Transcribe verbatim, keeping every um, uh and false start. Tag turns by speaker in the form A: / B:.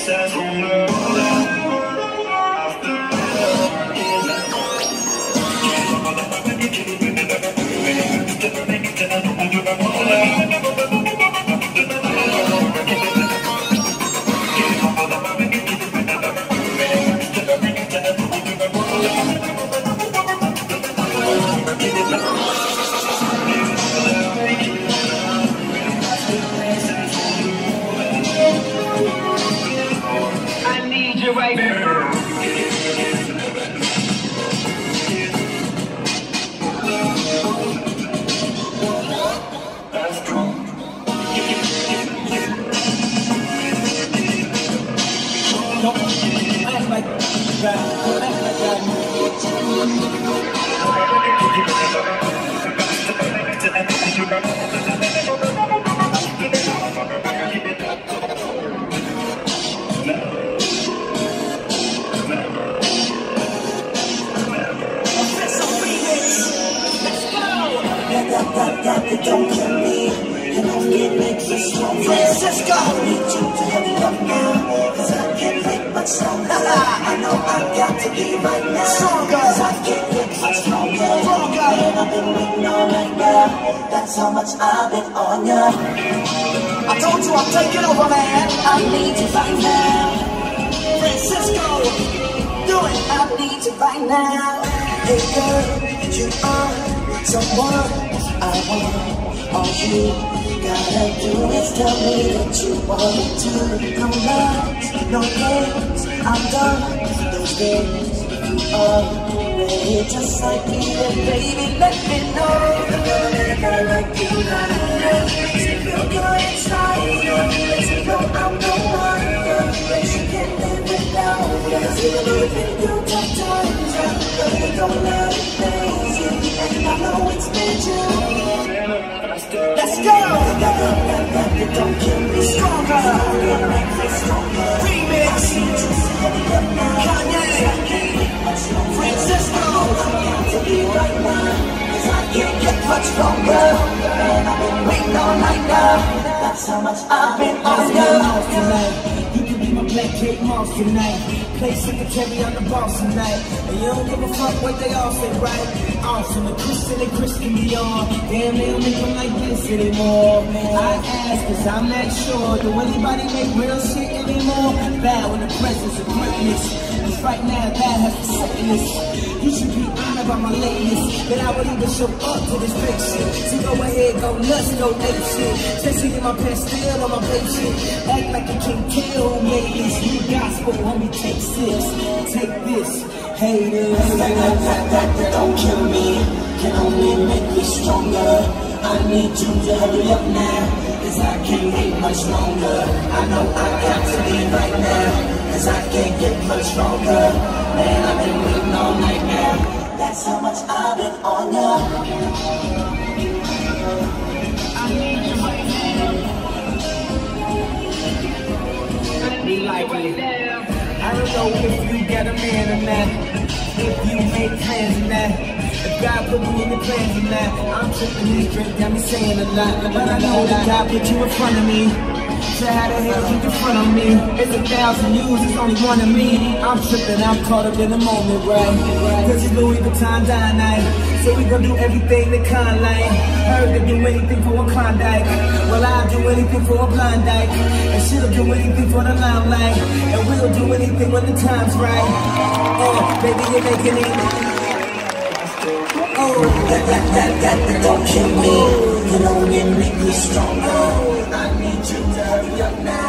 A: Don't kill me, and only makes us stronger. Francisco, I need you to hurry up now, cause I can't wait much longer. I know I've got to be right now, stronger, cause I can't get much stronger. Stronger, and I've been waiting all night now, that's how much I've been on ya. I told you I'm taking over, man. I need you right now. Francisco, do it. I need you right now. Hey girl, you are someone I want. All you gotta do is tell me that you want me to. No lies, no games, I'm done with those days. You are ready just like me, then baby let me know. The girl that I like you, like makes me feel good inside. Makes me know I'm the one that you can't live without. Cause even though you've been through tough times, girl, you don't let it phase you. And I know it's made you. Let's go! Don't kill me. Stronger. Remix. Kanye. Francisco. To be right now, cause I can't get much longer. And I've been waiting all night now. That's how much I've been on you. You can be my black cake monster tonight. Play secretary on the boss tonight. And you don't give a fuck what they all say, right? Awesome, the Christian and Christian beyond. Damn, they don't make them like this anymore. I ask, cause I'm not sure. Do anybody make real shit anymore? Bow in the presence of greatness. Cause right now, that has the sickness. You should be honored by my lateness. That I would even show up to this big shit. So go ahead, go nuts, go ape shit. Chasing in my pants, still on my babe shit. Act like you can't tell who made this. New gospel, homie, take six. Take this. Haters, that, that, that, that, that don't kill me, can only make me stronger. I need you to hurry up now, cause I can't wait much longer. I know I got to leave right now, cause I can't get much stronger. Man, I've been waiting all night now, that's how much I've been on ya. I need you right now. Be like me. I don't know if you got a man or not, if you make plans or not, if God put me in the plans or not. I'm tripping this drink, got me saying a lot, but I know that God put you in front of me. So how the hell you in front of me? It's a thousand views, it's only one of me. I'm tripping, I'm caught up in the moment, right? Cause it's Louis Vuitton dine night, so we gon' do everything the con like. Heard to do anything for a Klondike. Well, I'll do anything for a blind dyke. And she'll do anything for the limelight. And we'll do anything when the time's right. Oh, baby, you're making it. Oh, that, that, that, that, that don't kill me. Can only make me stronger. I need you to hurry up now.